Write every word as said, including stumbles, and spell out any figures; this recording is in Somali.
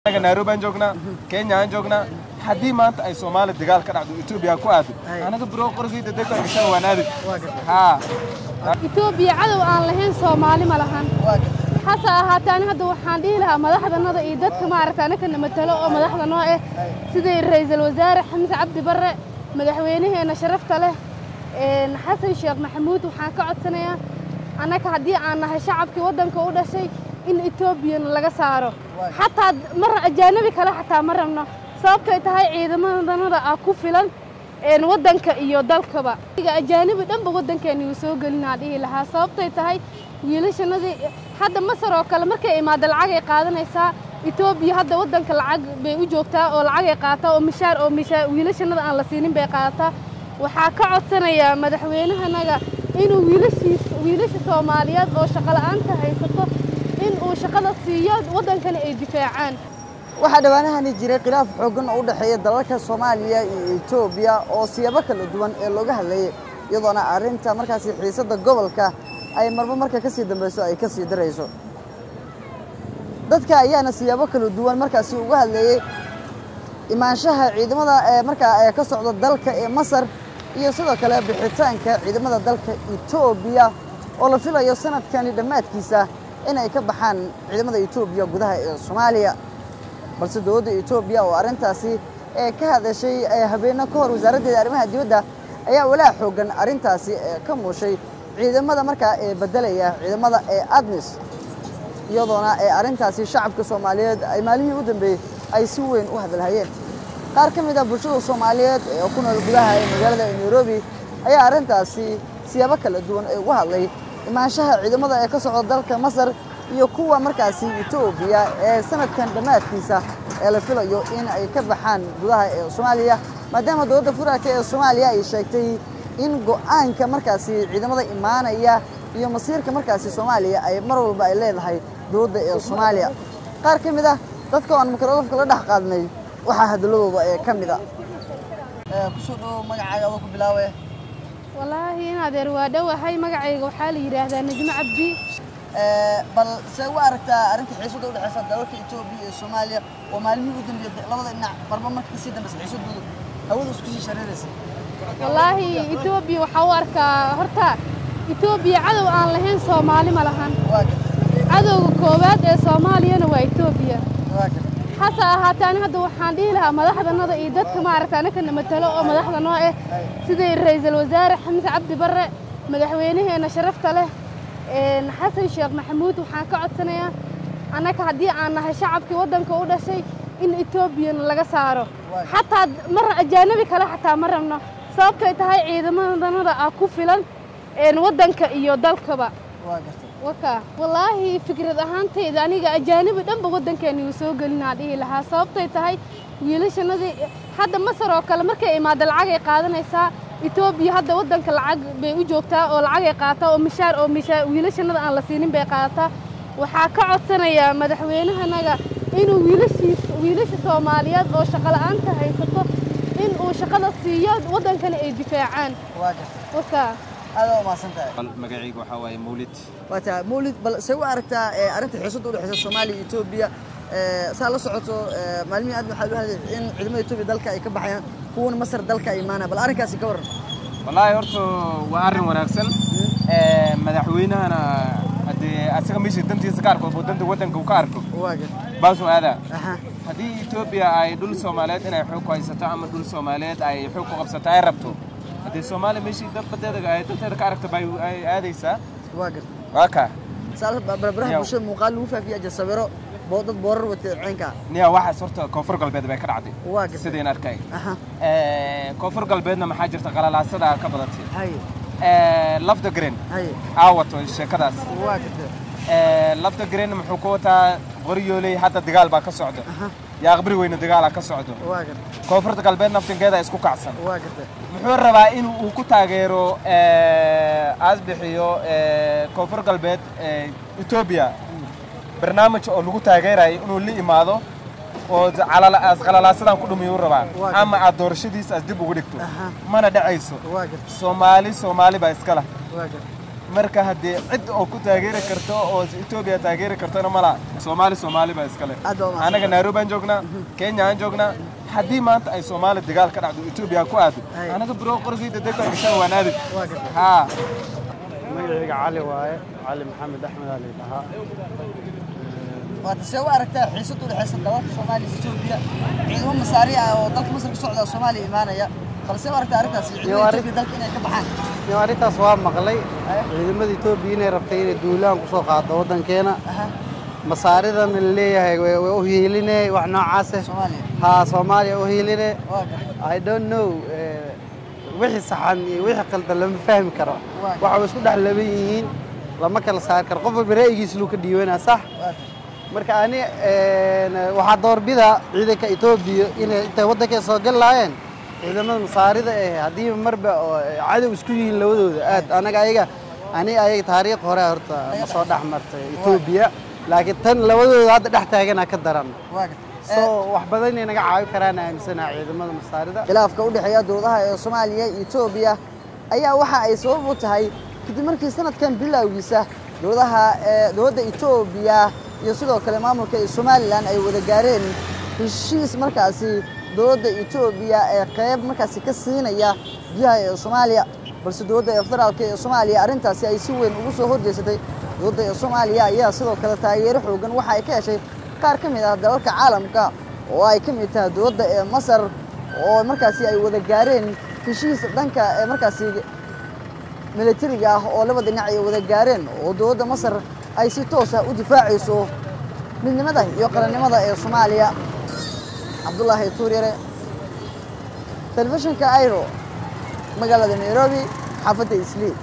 نيروبي جوجنا كينيا جوجنا حدي ما أنت أي سومالي دجال كنا عدو إثيوبيا كواد أنا كبرو قرقي تدك عشان ونادي ها إثيوبيا عدو عن لهن سومالي ملهن حتى هاتان هذا حندي لها ملاحظة النظر إيدك ما عرفت أنا كنا مثلا أو ملاحظة نوع سيدي رئيس الوزراء حمزة عبد برا مدحوينه أنا شرفت له إن حسن الشيخ محمود وحكى سنة أنا كهدي عن الشعب كودن كودا شيء إن إثيوبيا لقى صاروا حتى مرة أجانبي كلا حتى مرة منه صابت هاي عيد ما نضنا أكو فلان إن ودن كيو دلك بقى أجانبي دم بودن كان يسوق لنا هذه لها صابت هاي ويلش نذي حتى مصر وكلا مركي ما دلعجة قادنا يسا إثيوبيا هذا ودن كالعج بيوجوكتا أو العجة قاتا أو مشار أو مشار ويلش نذ على سنين بقاتا وحكى عطنا يا مدحوينها نجا إنه ويلش ويلش الصوماليات أو شغل أنت هاي سقط إنه شغل الصياد ودن كان يدفعان waxaa dhawaanahan jiray khilaaf xooggan oo u dhaxeeya dalalka Soomaaliya iyo Itoobiya oo siyaabo kala duwan ee looga hadlayay iyadoona arinta markaas xiisada gobolka ay marba marka ka sii dambayso ay ka sii darayso dadka ayaana siyaabo kala duwan markaas uga hadlayay imaanshaha ciidamada ee marka ay ka socdo dalka ee Masar iyo sidoo kale bixitaanka ciidamada dalka Itoobiya oo la filayo sanadkan dhamaadkiisa in ay ka baxaan ciidamada Itoobiya gudaha ee Soomaaliya balse dowladda Itoobiya oo arintaasi ee ka hadashay habeena ka hor wasaaradda arrimaha dibadda ayaa walaa xoogan arintaasi ka muushay ciidamada marka ee bedelaya ciidamada ee ADMIS iyadoona ee arintaasi shacabka Soomaaliyeed ay maalihii u dambeeyay ay si weyn u hadalhayeen qaar ka mid ah bulshada Soomaaliyeed ee ku nool gudaha ee magaalada Nairobi ayaa arintaasi siyaabo kala duwan ay uga hadlay imaanshaha ciidamada ee ka socda dalka Masar iyo kuwa markaasi Itoobiya ee sanadkan dhamaadkiisa ee la filayo in ay ka baxaan gudaha ee Soomaaliya maadaama dowladda federaalka ee Soomaaliya ay sheegtay in go'aanka markaasi ciidamada imaanaya iyo masiirka markaasi Soomaaliya ay mar walba ay leedahay dowladda ee Soomaaliya qaar ka mid ah dadka aan mikrofoonka la dhax qaadnay waxa hadalladooda ee ka mid ah ee ku soo dhaw magacaaga oo ku bilaaway wallahi in adeer waa dhawahay magacayga waxa la yiraahdaa Najma Abdi bal sawa aragta arinta xiisada u dhaxaysa dalalka Itoobiya iyo Soomaaliya oo maalmihii u dambeeyay labada dhinac marba markii si dambe xiisadoodu hawada isku shareeraysa wallahi Itoobiya waxa uu arkaa horta Itoobiya cadow aan lahayn Soomaali ma lahan cadowga koowaad ee Soomaaliyana waa Itoobiya hasa haataan hadda waxaan dhihi lahaa madaxdanada iyo dadka ma aragta anaka matalo oo madaxda noo ah sidii ra'iisul wasaare Xamza Cabdi Barre madaxweynaheena sharafta leh إن حسن الشيخ محمود وحكى عطنا أنا كهدي عن الشعب كودن كودا شيء إن إثيوبيا لقى صاروا حتى مرة أجانبي كلا حتى مرة منه صابت هاي عيد ما نضنا أكو فلان إن ودن كيو دلك بقى وكا والله فكرة أهانتي إذا أنا أجانبي دم بودن كان يسوق لنا هذه لها صابت هاي ويلش نذي حد مصر وكلا مركي ما دلعجة قادنا يسا إثيوبيا هذا ودن كالعج بيوجوكتا أو العجة قاتا أو مشار أو مشار ويلش نذ على سنين بقاتا وحكى عطنا يا مدحوينها نجا إنه ويلش ويلش الصوماليات أو شغل أنت هاي سقط إنه شغل الصياد ودن كان يدفعان وكا هذا ما سنتها مجاعيق وحواي مولد وتا مولد بل سوى أركتا أرنت حصد ولا حصد الصومالي إثيوبيا سال صعوته معلمي أدم حلو هذا إن علماء إثيوبيا دلك أي كبحيان كون مصر دلك إيمانه بل أركاسي كور والله يرتو وأرن وناكسن مدحوينا أنا هدي أسيق مش دنتي سكاركو بدنتي ودن كوكاركو واجد باسم هذا أها هدي إثيوبيا أي دول سوماليات أنا يحوكوا يستعمل دول سوماليات أي يحوكوا قبضة أي ربطو هدي الصومالي مشي دب بدأ أي تنتهي كاركتر باي أي هذا يسا واجد واقع سال بربره مش مقال وفا في أجل صبره بوضد بور وتعينك نيا واحد صرت كفر قلبي ده بكر عادي واجد سيدين أركاي أها آه كفر قلبينا محاجر تقال على صدا كبرتي هاي آه لفظ جرين هاي عوض الشكداس واجد آه لفظ جرين محكوته غريولي حتى دجال باك السعودة يا غبري وين دجال باك السعودة واجد كفر قلبينا نفتن كذا يسكو كعسن واجد محور ربائن وكتا غيره آه أصبحيو آه كفر قلبيت آه إثيوبيا برنامج oo lagu taageeray inuu la imaado oo calala asqalala sidaan ku dhumiyo rabaa ama aad doorashadiisa as dib ugu dhigto mana dhacayso Soomaali Soomaali baa iskala marka haddii cid oo ku taageeri karto oo Ethiopia taageeri kartona mala Soomaali Soomaali baa iskale anaga Nairobi aan joognaa Kenya aan joognaa haddii maanta ay Soomaali dagaal ka dhacdo Ethiopia ku aado anaga bro qorsiida dadka gashan wanaadi ha magacayga Cali waaye Cali Maxamed Axmed Ali dhaha واتسوى أركتها حيث طول حيث الدوار الصومالي إثيوبيا عندهم مسارية ودلك مصر كسعودة الصومالي إيمانا يا فلسوى أركتها أركتها سيعيدوا إثيوبيا دلك إنها كبحان يواريتا صواب مقلي عندما إثيوبيا إنها ربطين دولان قصوق عطا ودن كينا مساريدا اللي هي وهيليني وحنا عاسه صومالي ها صومالي وهيليني I don't know وحي صحاني وحي قلت لما فهم كرا وحي وسكو دحلبيين لما كلا صار كر قف برأيي سلوك الديوانة صح marka ani ee waxa door bida ciidanka Ethiopia in inta wadanka soo galayeen ciidamada masaarida ee hadii marba cadow isku yihiin labadooda aad anaga ayaga ani ayaga taariikh hore horta ma soo dhaxmartay Ethiopia laakiin tan labadooda hadda dhax taagana ka daran soo wax badan inaga caawi karaan aaminsanaa ciidamada masaarida khilaafka u dhaxeeya dowladaha ee Soomaaliya iyo Ethiopia ayaa waxa ay sabab u tahay kadib markii sanadkan bilowgiisa dowladaha ee dowladda Ethiopia iyo sidoo kale maamulka Somaliland ay wada gaareen heshiis markaasi dowladda Ethiopia ee qayb markaasi ka siinaya biyaha ee Soomaaliya balse dowladda federaalka ee Soomaaliya arintaasi ay si weyn ugu soo horjeesatay dowladda Soomaaliya ayaa sidoo kale taageero xoogan waxa ay ka heshay qaar ka mid ah dalalka caalamka oo ay ka mid tahay dowladda ee Masar oo markaasi ay wada gaareen heshiis dhanka ee markaasi militariga ah oo labada dhinac ay wada gaareen oo dowladda Masar ay si toos ah u difaacayso midnimada iyo qarannimada ee Soomaaliya Abdullahi Tuuriyare telefishinka Airo magaalada Nairobi xaafadda Islii